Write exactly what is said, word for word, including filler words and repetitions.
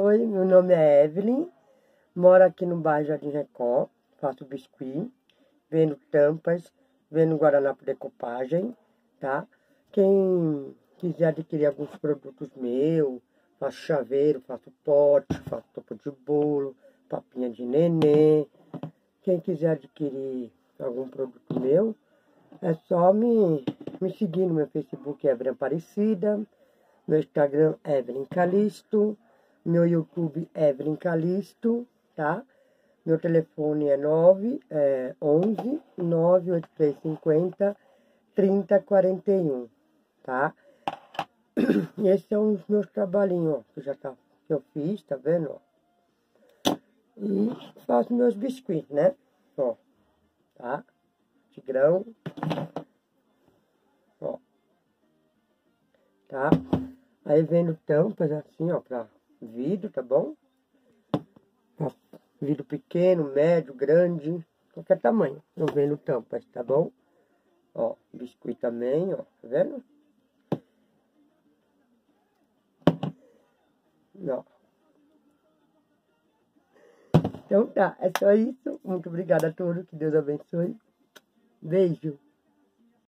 Oi, meu nome é Evelyn, moro aqui no bairro Jardim Record, faço biscuit, vendo tampas, vendo guaraná por decopagem, tá? Quem quiser adquirir alguns produtos meus, faço chaveiro, faço pote, faço topo de bolo, papinha de nenê. Quem quiser adquirir algum produto meu, é só me, me seguir no meu Facebook, Evelyn Aparecida, meu Instagram, Evelyn Calisto, meu YouTube, Evelyn Calisto, tá? Meu telefone é nove, é onze, nove oito três cinco zero, trinta quarenta e um, tá? E esses são os meus trabalhinhos, ó, que já tá, que eu fiz, tá vendo, ó? E faço meus biscuits, né? Ó, tá? Tigrão, ó, tá? Aí vendo tampas assim, ó, pra vidro, tá bom? Ó, vidro pequeno, médio, grande, qualquer tamanho. Eu vendo tampas, tá bom? Ó, biscuit também, ó, tá vendo? Ó. Então tá, é só isso. Muito obrigada a todos, que Deus abençoe. Beijo.